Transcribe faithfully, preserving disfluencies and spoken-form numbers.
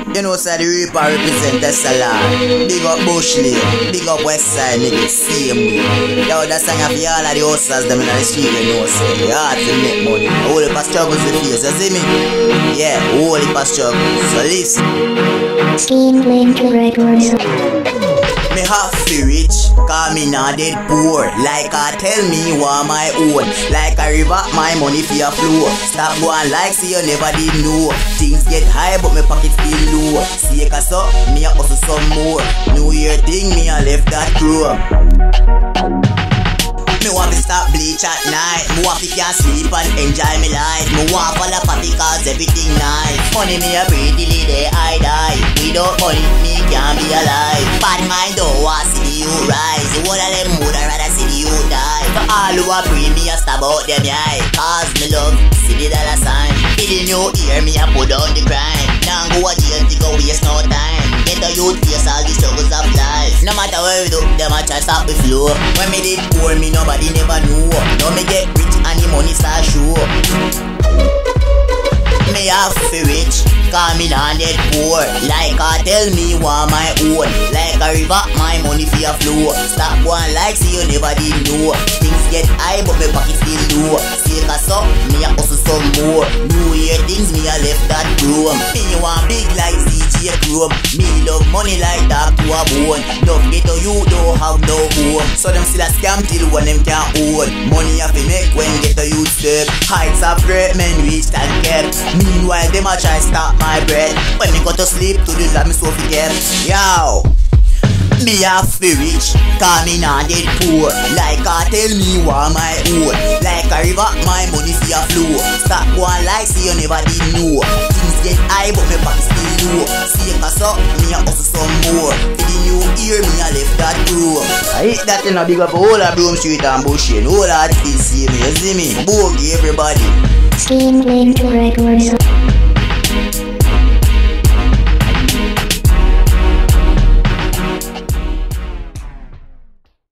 You know, say the Reaper represent the salon. Big up Bushley, big up Westside, nigga, same way. Yo, that song of all of the hustlers, them in the street, you know, say, you hard to make money. All the struggles we face, you see me? Yeah, all the struggles. So listen. Steam Link Records. Me have to rich, cause me not dead poor. Like I tell me what my own. Like I river, my money for your flow. Stop going like see you never did know. Things get high but my pocket feel low. See a so, me a hustle some more. New year thing, me a left that crew. Me want to stop bleach at night. Me want to can't sleep and enjoy me life. Me want follow party cause everything nice. Money me a breathe till the day I die. Without money me can't be alive. Bad mind don't want to see you rise. The one of them would rather see you die. For all who a pray me a stab out them eye. Cause me love see the dollar sign. In the new year me a put down the crime. Now go a jail to go waste no time. Get the youth face all the struggles of life. No matter where we do, them a try stop the flow. When me did poor me nobody never knew. Now me get rich and the money start show. Me have to rich, cause me not dead poor. Like I tell me what my own. Like a river, my money for your flow. Stop going like see you never did know. Things get high but my pocket still low. See a so, me a hustle some more. New year things me a left that room. Me want big like D J Chrome. Me love money like that to a bone. Love ghetto you don't have no home. So them still a scam till when them can't own. Money have to make when ghetto you step. Heights of great men reached and kept. Meanwhile them a try stop my breath. When me go to sleep to the lab me so forget. Yo, me have to rich, cause me not dead poor. Like I tell me what my own. Like a river, my money for your flow. Stop going like see you never did know. Things get high but my pocket still low. See a so, me a hustle some more. For the new year me a left that room. I hate that in a big up all of Broom Street and Bushy. All that still see me, you see me? Bogey everybody. Steam Link Records.